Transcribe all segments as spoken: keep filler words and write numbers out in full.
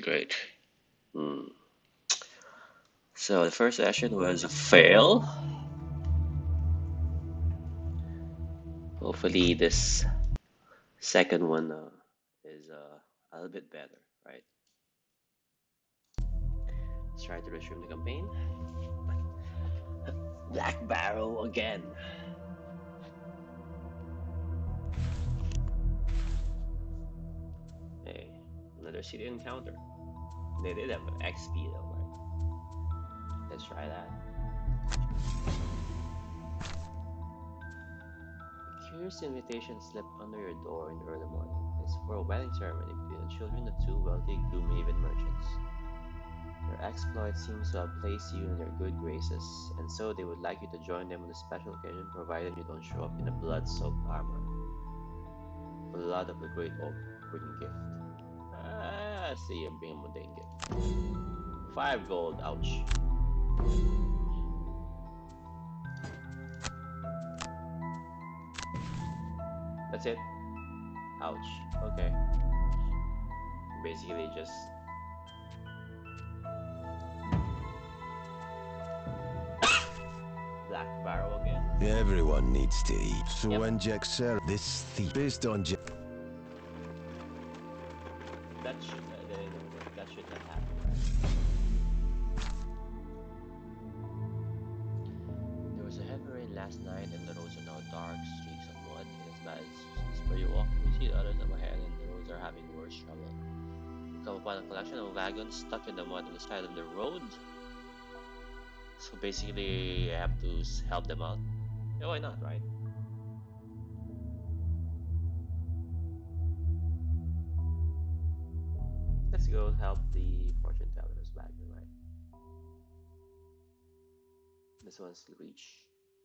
Great. Hmm. So the first session was a fail. Hopefully this second one uh, is uh, a little bit better, right? Let's try to resume the campaign. Black Barrow again. Hey, another city encounter. They did have X P though, right? Let's try that. A curious invitation slipped under your door in the early morning. It's for a wedding ceremony between the children of two wealthy Gloomhaven merchants. Your exploit seems to have placed you in their good graces, and so they would like you to join them on the special occasion provided you don't show up in a blood-soaked armor. Blood of the Great Oak, bring gift. Ah, see you bring a mundane gift. Five gold, ouch. That's it. Ouch. Okay. Basically just Black Barrow again. Everyone needs to eat. So Yep. when Jack Sarah, this thief based on Jack. That should uh, that should not happen, right? There was a heavy rain last night, and the roads are now dark streaks of mud. And as bad as where you walk, you see the others up ahead, and the roads are having worse trouble. You come upon a collection of wagons stuck in the mud on the side of the road. So basically, you have to help them out. Yeah, why not, right? Let's go help the fortune tellers wagon, right? This one's reach.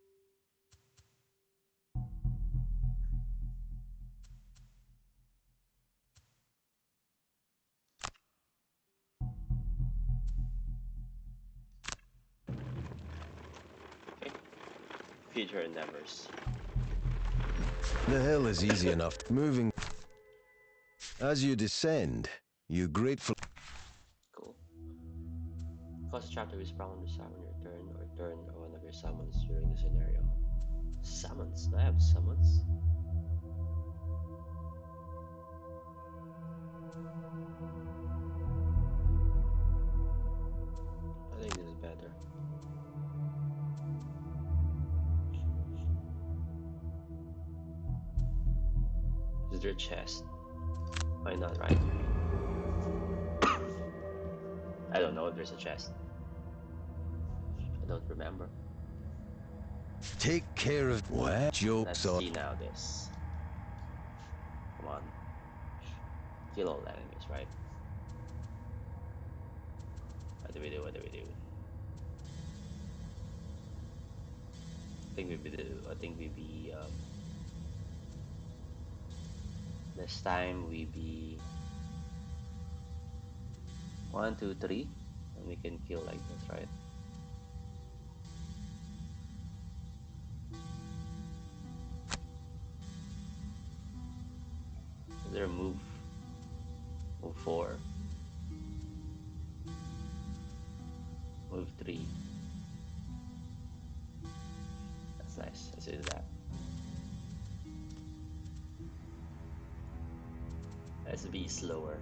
Okay. Future endeavors. The hill is easy enough. Moving. As you descend, you grateful. Cool. Cause a trap to respawn on the summon your turn or turn one of your summons during the scenario. Summons? Do I have summons? I think this is better. Is there a chest? Why not, right? I don't know if there's a chest. I don't remember. Take care of what jokes Let's on. see now this. Come on. Kill all enemies, right? What do we do? What do we do? I think we be I think we be um this time we be one, two, three, and we can kill like this, right? Is there a move? Move four. Move three. That's nice. Let's do that. Let's be slower.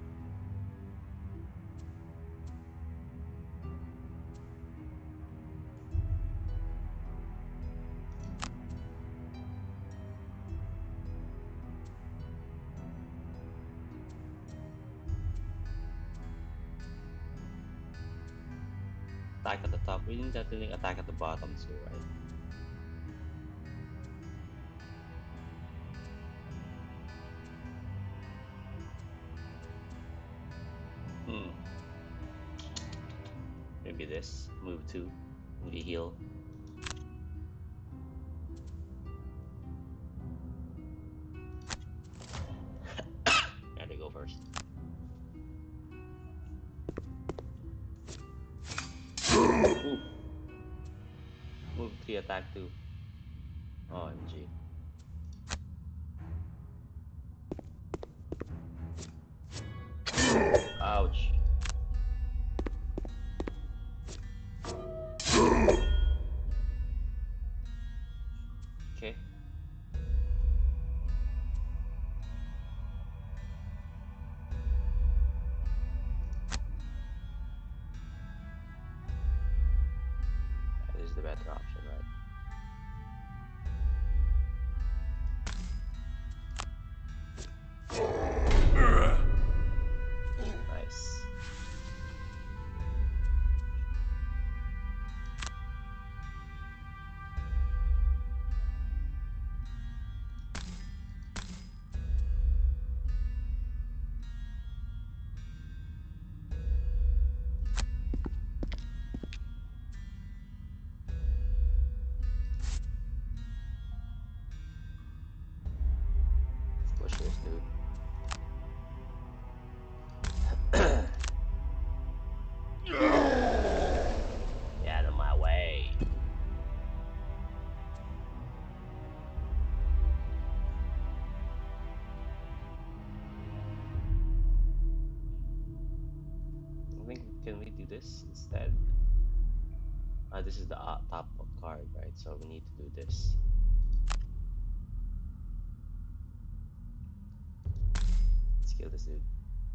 Attack at the top. We didn't have to attack at the bottom too, right? Hmm. Maybe this. Move two. We heal. Gotta go first. Ooh. Move three, attack two. O M G. Ouch. can we do this instead? Uh, this is the uh, top card, right? So we need to do this. Let's kill this dude.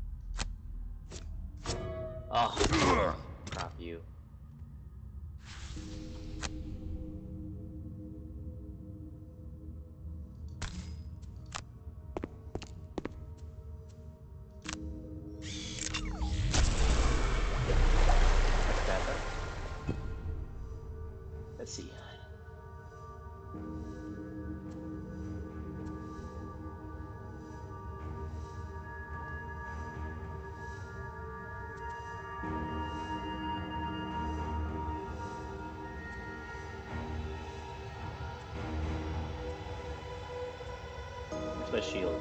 Oh, crap you. That's better. Let's see. Where's my shield?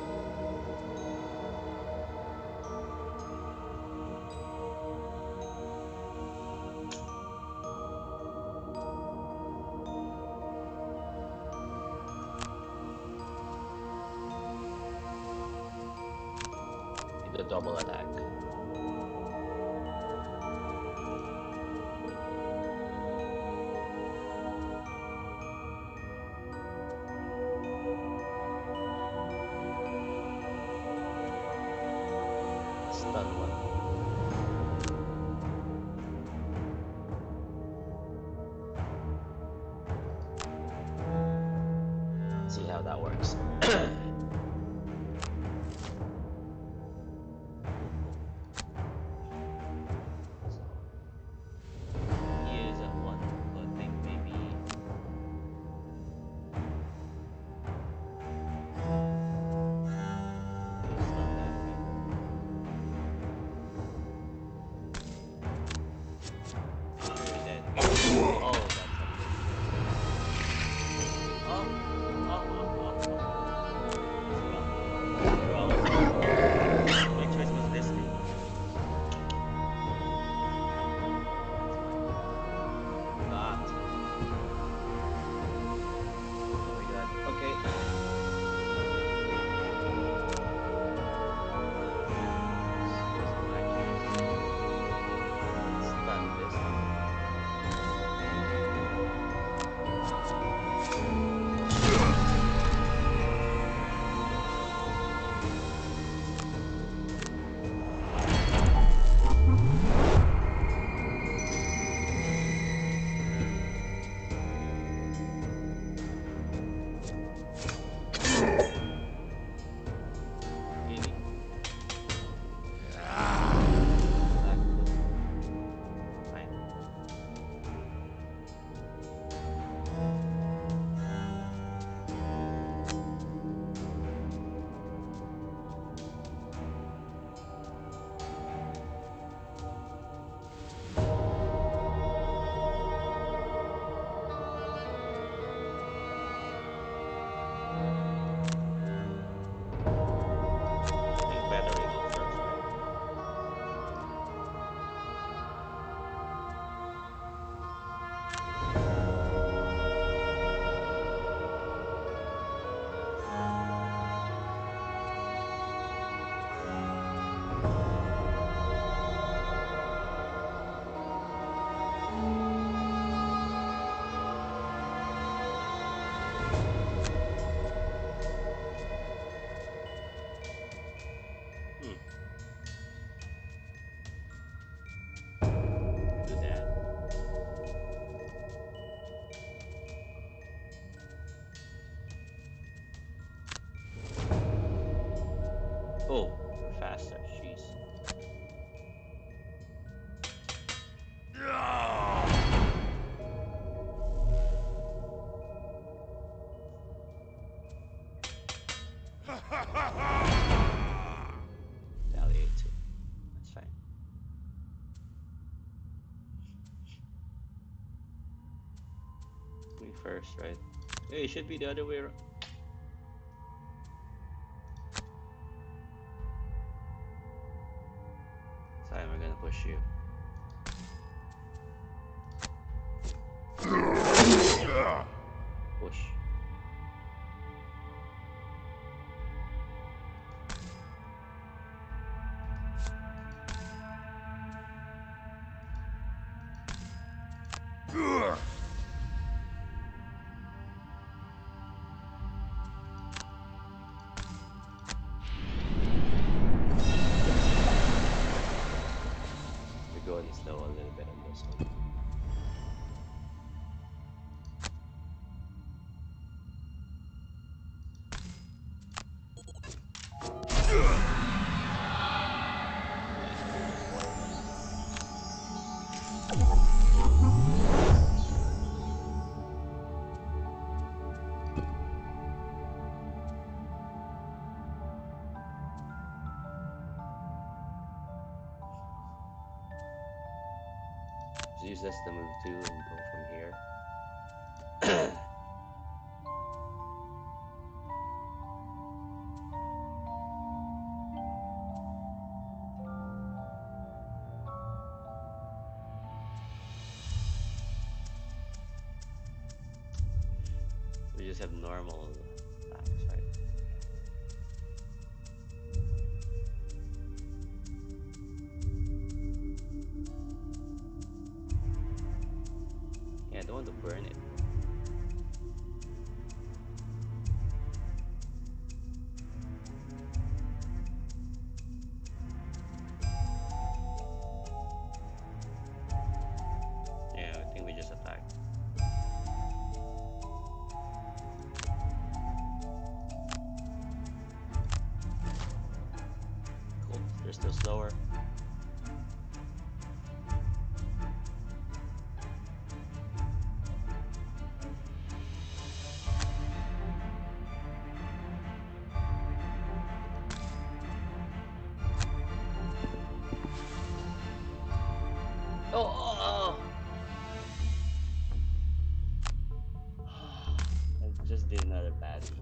Need a double attack. Stun one. See how that works. He is at one, so I think maybe he'll stun that guy. Make sure you're dead. Oh, that's something. Oh, oh, oh, oh, oh. It's wrong. Wrong. My choice was this dude. Forgot. Oh my god. Okay. Here's my choice. Stun this dude. Really? Black foot. Fine. I think better we go first, right? Hmm. Do that. Oh, you're faster. Jeez. Retaliate too. That's fine. Me first, right? Hey, it should be the other way around. Time we're gonna push you. Push. Just use this to move to and go from here. We just have normal attacks, right? Yeah, I don't want to burn it. Yeah, I think we just attacked. Cool, they're still slower. Oh, oh, oh. I just did another baddie.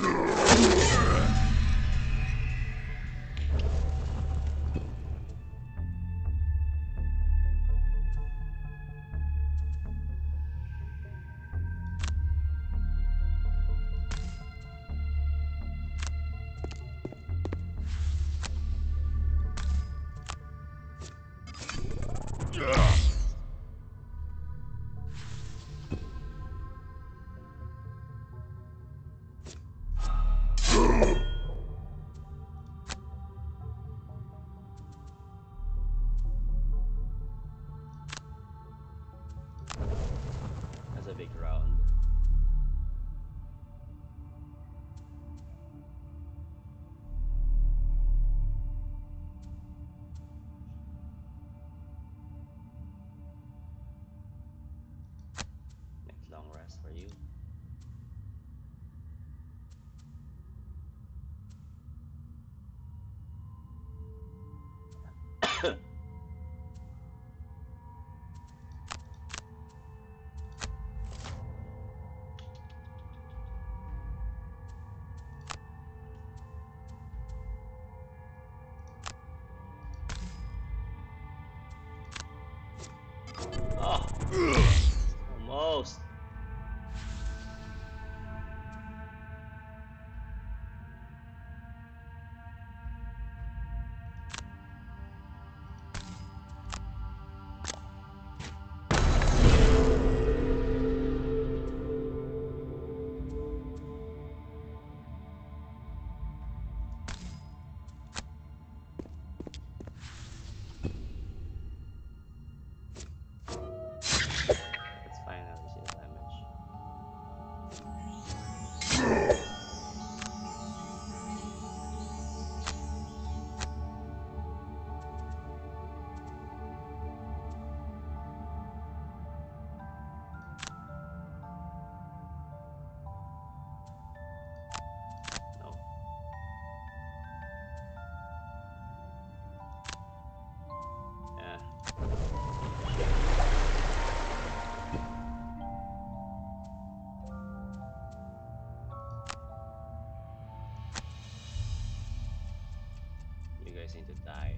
That's a big round. Next long rest for you. Oh, almost. It's fine, at least it's damage. No. Yeah. You guys need to die.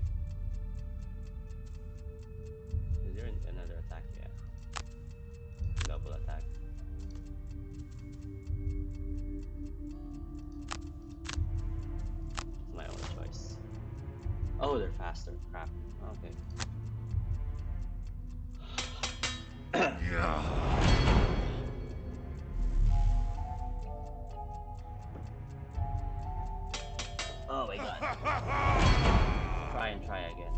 Is there another attack? Yeah. Double attack. It's my own choice. Oh, they're faster. Crap. Okay. Oh my god. Try and try again.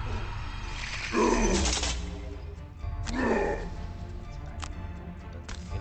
It's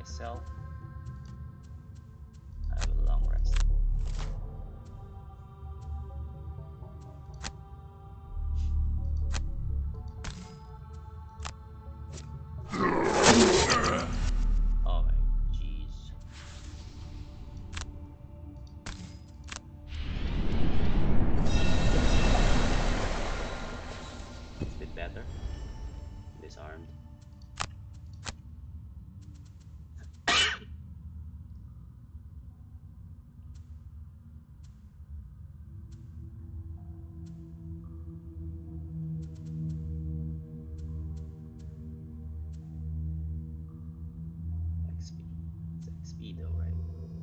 myself. I have a long rest. Oh my jeez. It's a bit better. Disarmed. X P. It's X P though, right?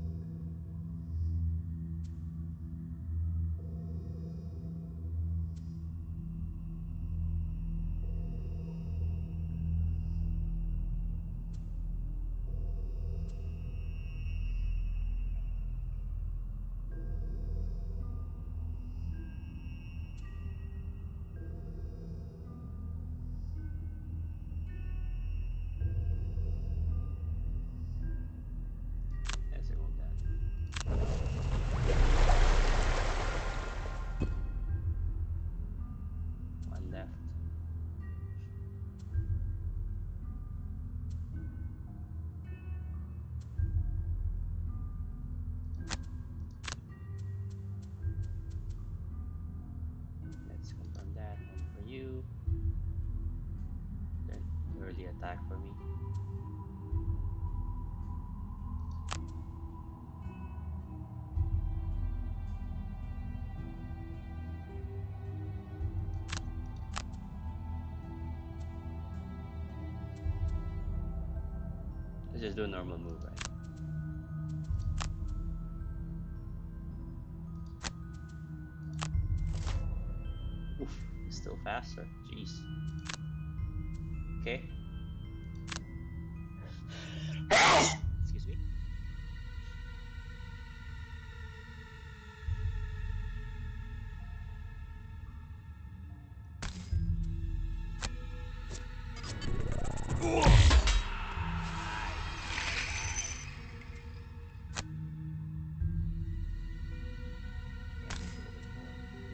Let's remove that. One left. Let's confirm that. One for you. Then early attack for me. Let's just do a normal move, right? Oof, still faster. Jeez. Okay. Excuse me. Yeah, there's a little bit more.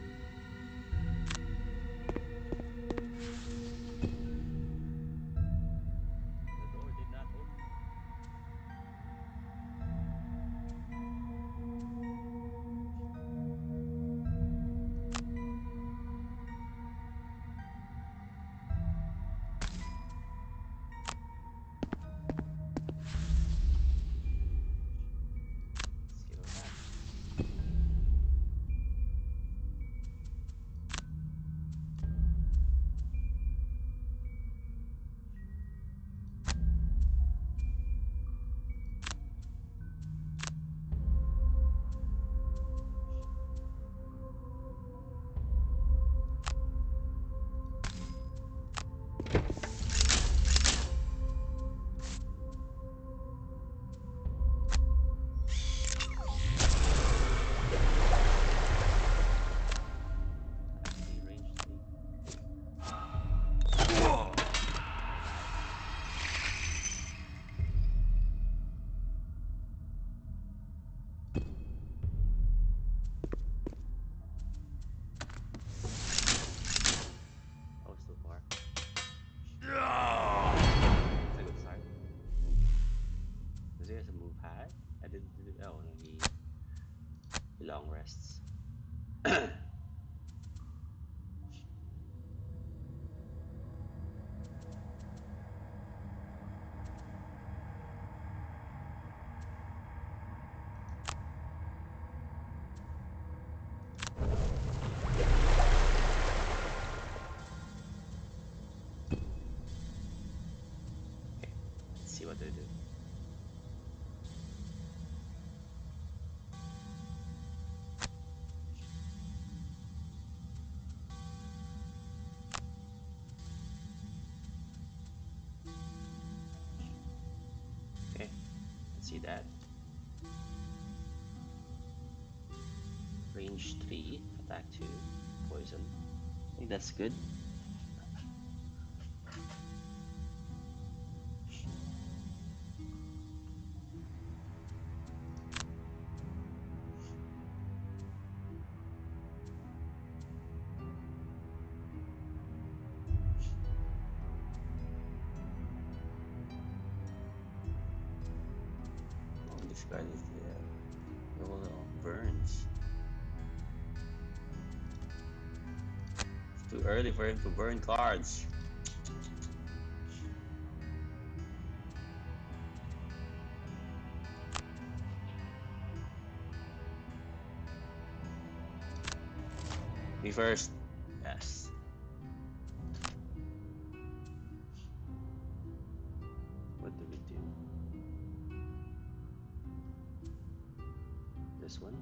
The door did not open. Let's give it back. Actually, range three. Oh, still far. That's a good start. Was there a move high? I didn't do it. Oh, no, he, he long rests. Okay. Let's see what they do. Okay, let's see that. Range three, attack two, poison. I think that's good. This card is uh, the whole of burns. It's too early for him to burn cards. Me first. Yes. What do we do? This one?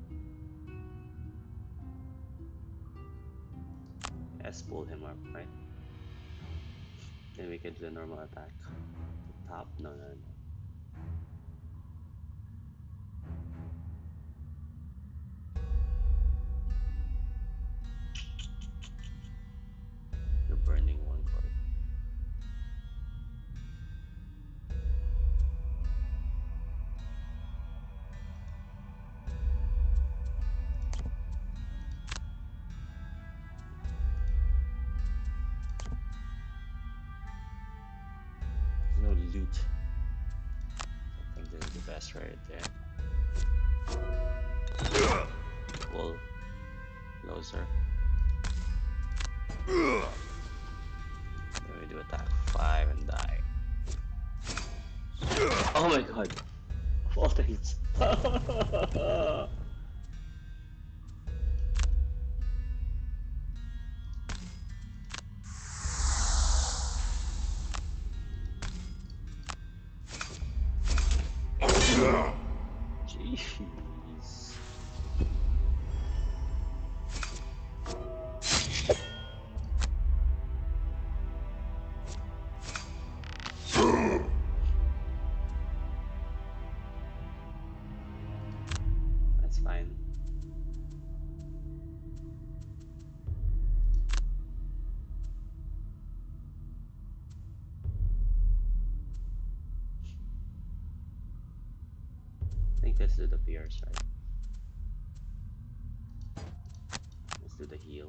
Yes, pull him up, right? Then we can do the normal attack. The top, no, no, no. You're burning one card. No loot. I think this is the best right there. Pull closer. Then we do attack five and die. Oh my god! Of all things. Jeez. That's fine. I think let's do the pierce, right? Let's do the heal.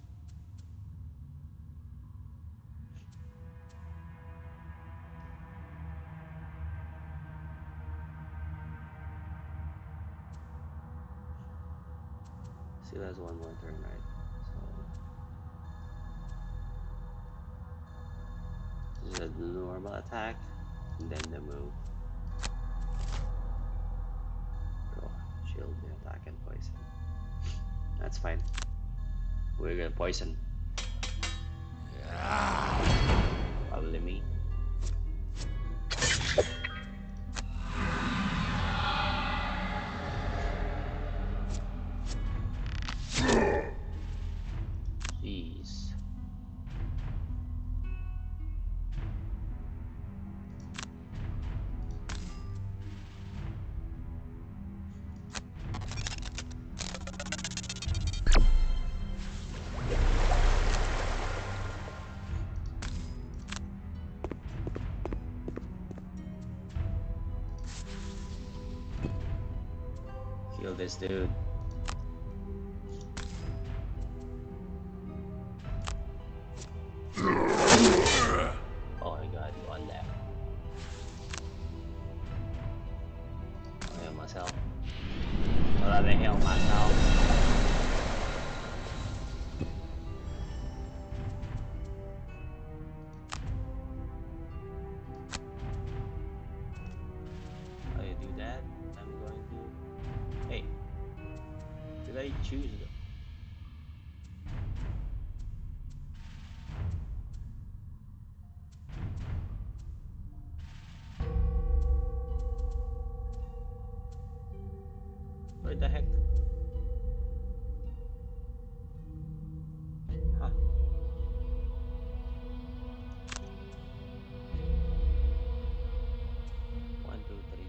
Still has one more turn, right? So this is a normal attack, and then the move. Go shield, attack, and poison. That's fine. We're gonna poison. Probably me. Jeez. Kill this dude. Oh my god, one left. I heal myself. I'd rather heal myself. Oh, you do that? I'm going to... Hey! Did I choose the... Where the heck? Huh. One, two, three.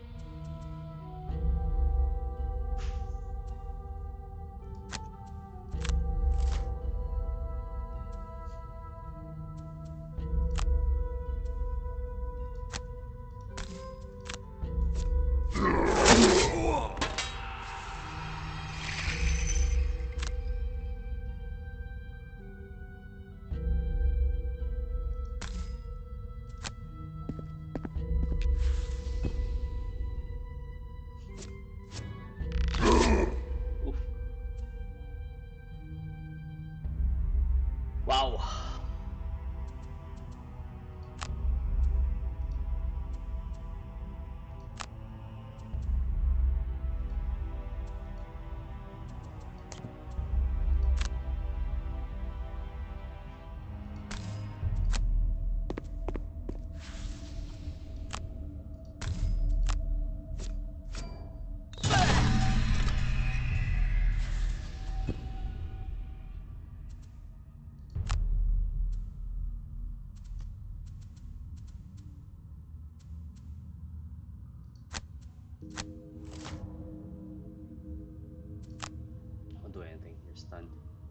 stunned.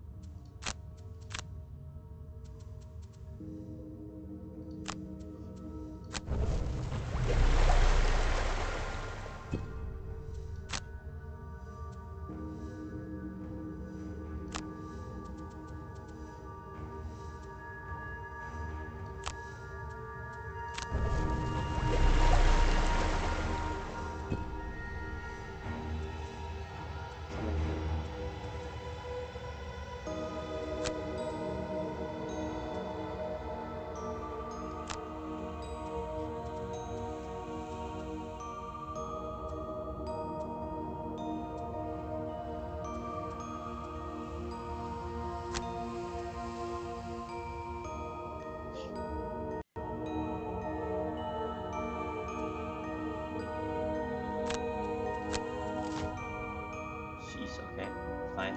Jeez, okay, fine.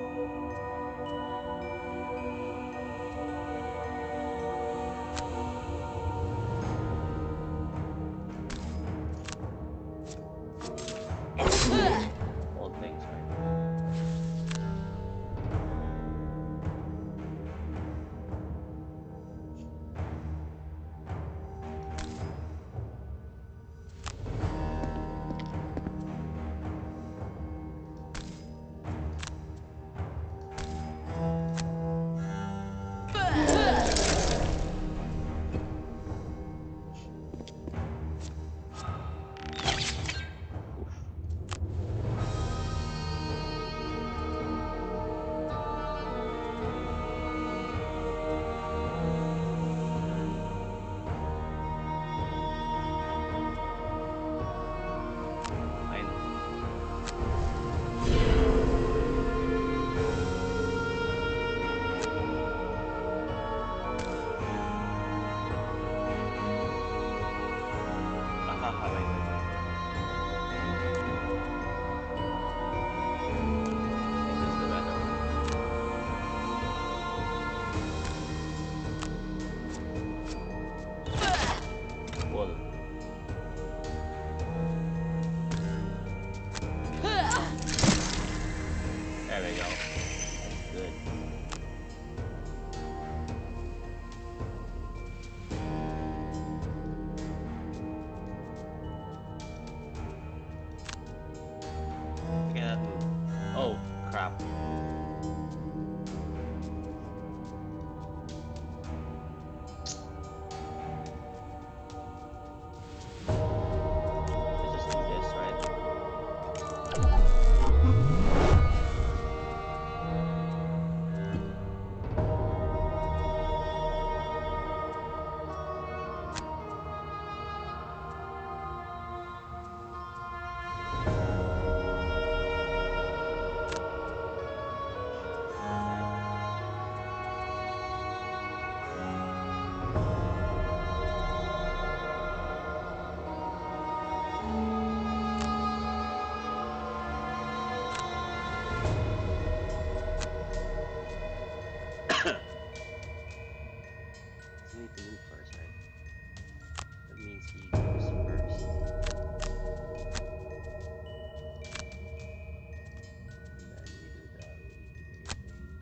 Old thing, sorry. Haha, wait, wait, wait. This is the better one. Pull. There we go. That's good. I cannot move. Oh, crap. I just do this, right? Okay. So we need to move first, right? That means he goes first. And then we do the reintegrate thing.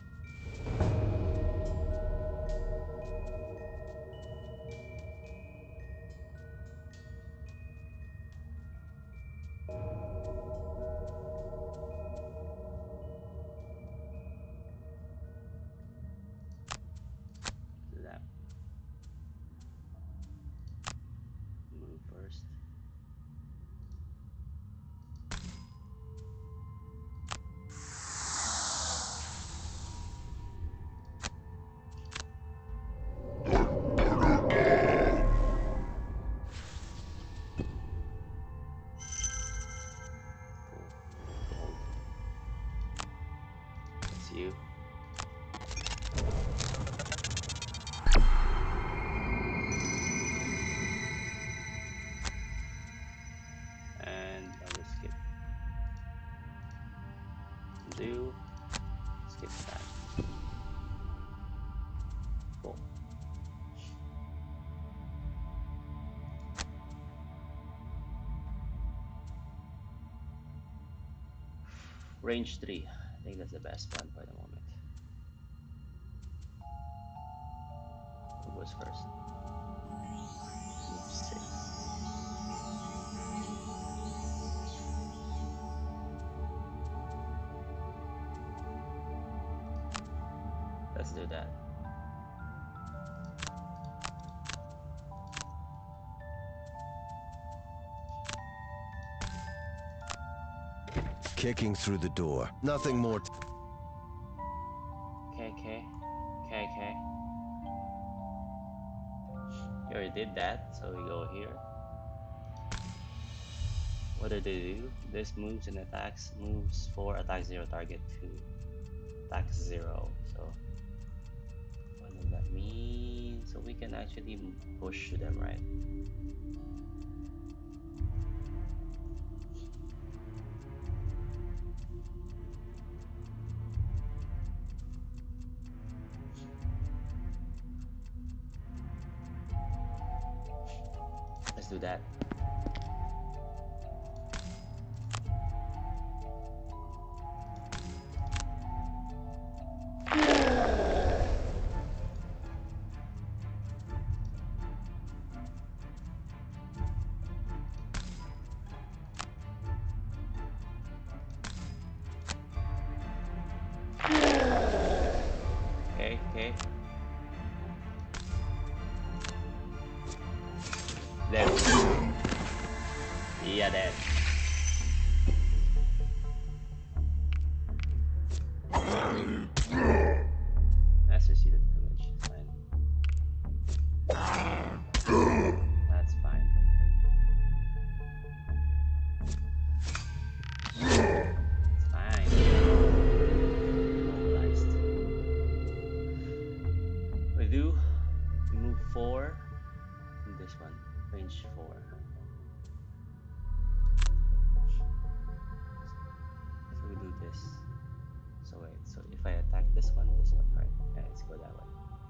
Do that. Move first. Cool. Hold. That's you. And I will skip. Do. Skip that. Cool. Range three. I think that's the best one for the moment. Who goes first? Move six. Let's do that. Kicking through the door. Nothing more. T- Okay, okay, okay, okay. You already did that, so we go here. What did they do? This moves and attacks. Moves four, attack zero, target two. Attack zero. So what does that mean? So we can actually push them, right? Let's do that. Okay, okay. There we go. Yeah, that. Let's just see the damage. It's fine. That's fine. It's fine. Mobilized. We do. We move four. And this one. Range four. So we do this. So wait, so if I attack this one, this one, right? Yeah, let's go that way.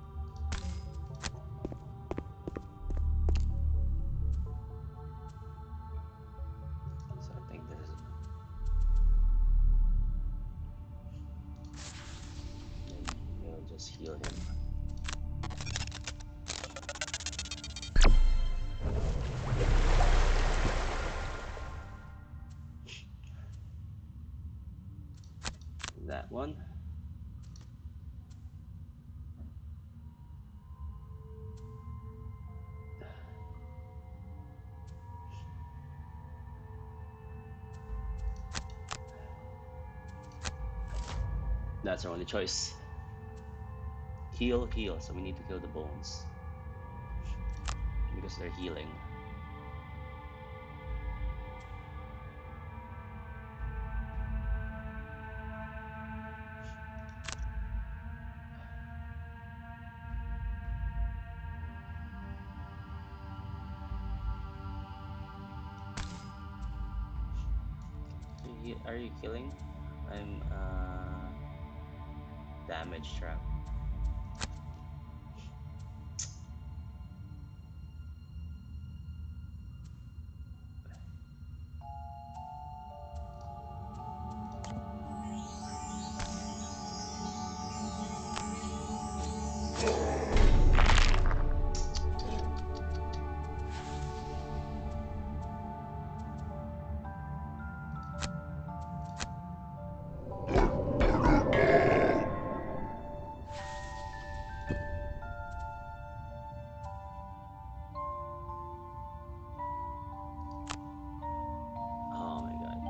So I think this is. We'll just heal him. That one. That's our only choice. Heal, heal. So we need to kill the bones because they're healing. Are you killing? I'm uh damage trap. Oh my god.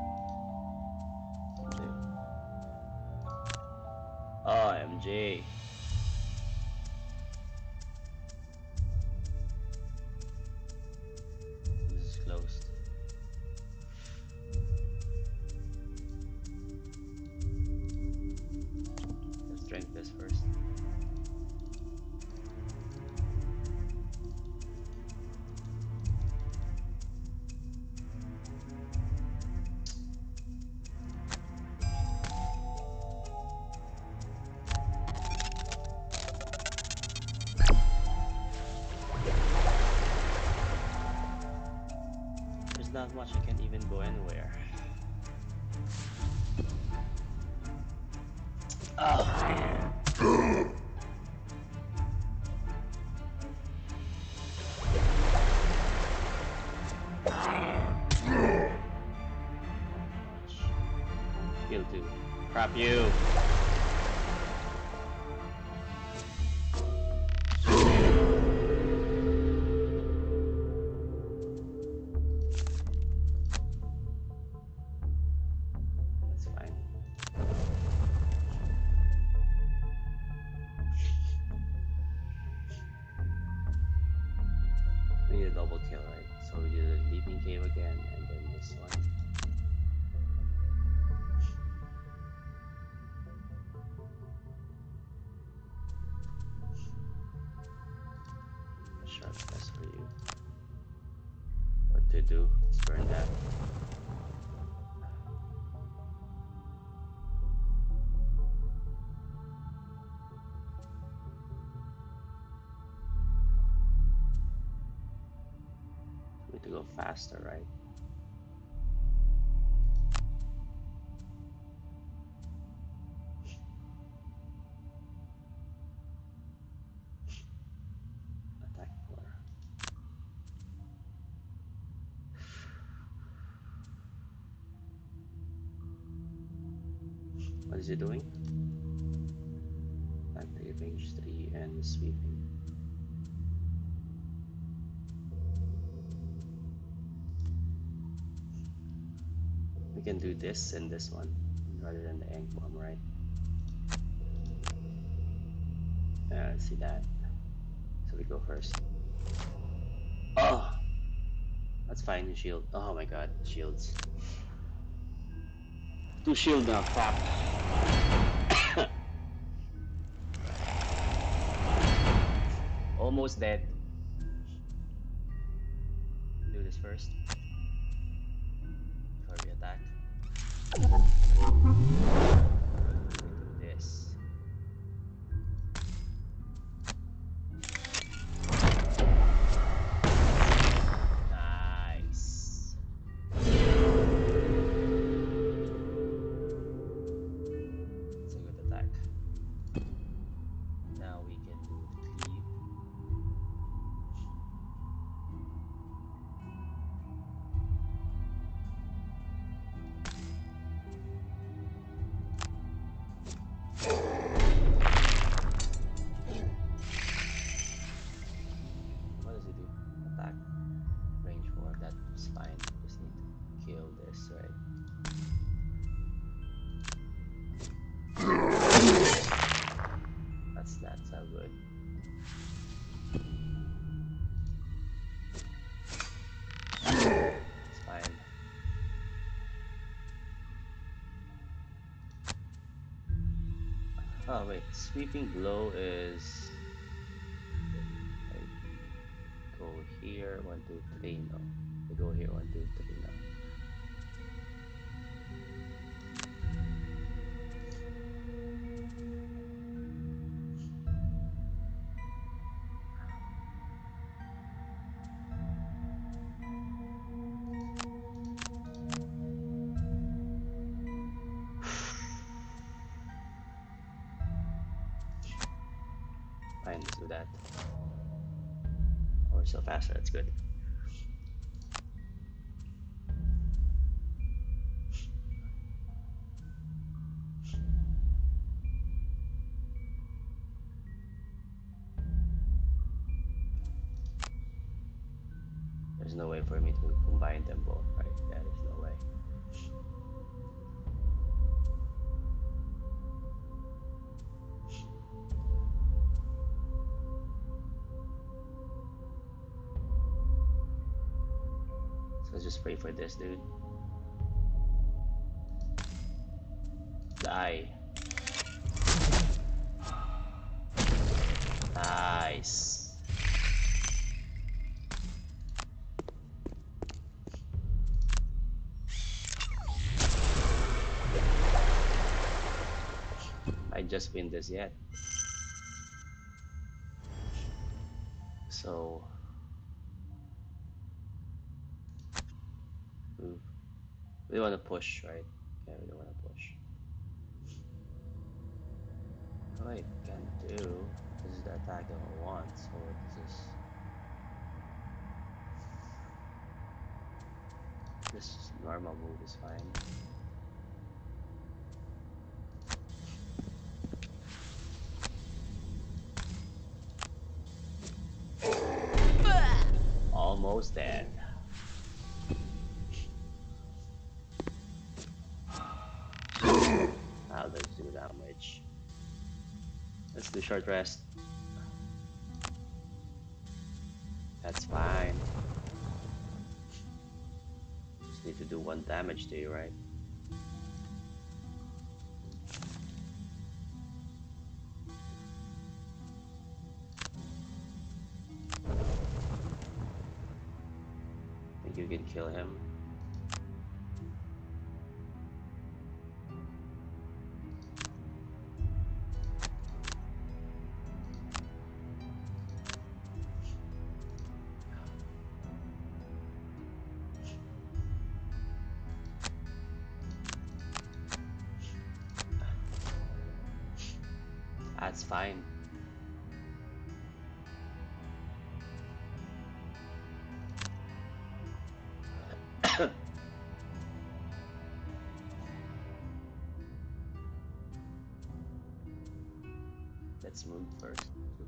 O M G. This is closed. Let's drink this first. There's not much, I can't even go anywhere. Oh. Heal two. Crap you. That's fine. We need a double kill, right? So we do the Leaping Cave again, and then this one. Sharp press for you. What to do? Let's burn that. We need to go faster, right? Attack four. What is he doing? Active range three and the sweeping. We can do this and this one rather than the ink bomb, right? Yeah, let's see that. So we go first. Oh! That's fine, shield. Oh my god, shields. Two shield now, crap. Almost dead. Do this first. Before we attack. We do this. Nice. It's a good attack. Now we can do the cleave. What does he do? Attack. Range four. That's fine. Just need to kill this, right? That's that's so good. It's fine. Oh wait, sweeping blow is I go here, one, two, three, no. I go here, one, two, three, no. Fine, let's do that. Oh, we're so faster, that's good. There's no way for me to combine them both, right? Yeah, there's no way. So let's just pray for this dude. Die. Nice. I just win this yet. So move. We want to push, right? Yeah, we don't want to push. Wait, can do. This is the attack that I want, so this is this normal move is fine. Almost dead. Now let's do damage. Let's do short rest. That's fine. Just need to do one damage to you, right? Think you can kill him? That's fine. Let's move first.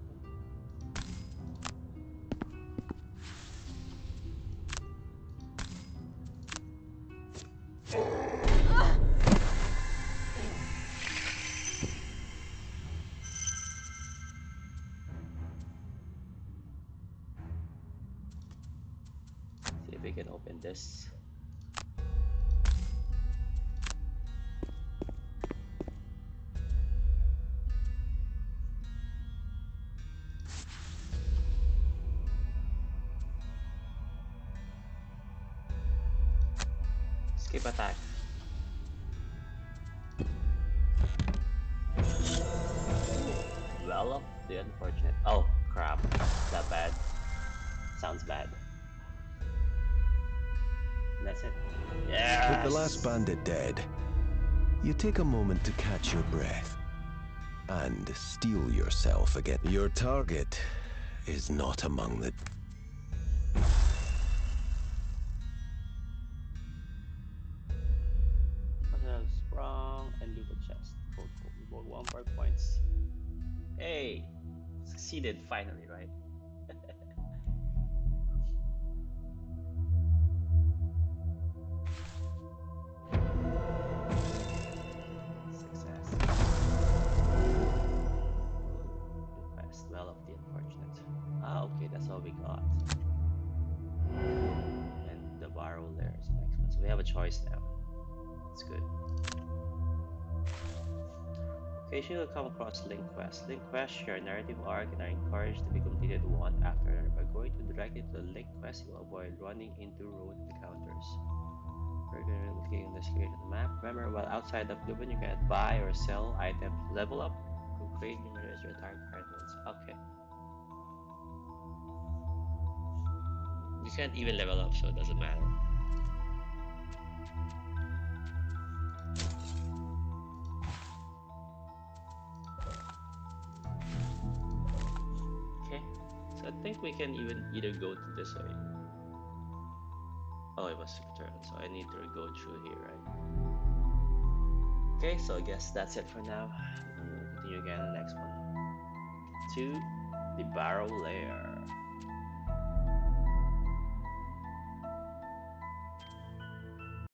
See if we can open this. Skip attack. Well, the unfortunate. Oh crap! That bad. Sounds bad. And that's it. Yes. With the last bandit dead, you take a moment to catch your breath and steel yourself again. Your target is not among the... Sprung and looted chest. Cool, cool. We bought one part points. Hey, succeeded finally, right? Success. New quest. Well of the unfortunate. Ah, okay, that's all we got. And the Barrow lair is the next one. So we have a choice now. It's good. Occasionally you'll come across link quests. Link quests share a narrative arc and are encouraged to be completed one after another. By going to directly to the link quest, you'll avoid running into road encounters. Further looking on this location of the map. Remember, while outside of Gloomhaven, you can buy or sell items, level up, upgrade numerous retired characters. Okay. You can't even level up, so it doesn't matter. Okay, so I think we can even either go to this way. Oh, it was return, so I need to go through here, right? Okay, so I guess that's it for now. We'll continue again in the next one. To the Barrow Lair.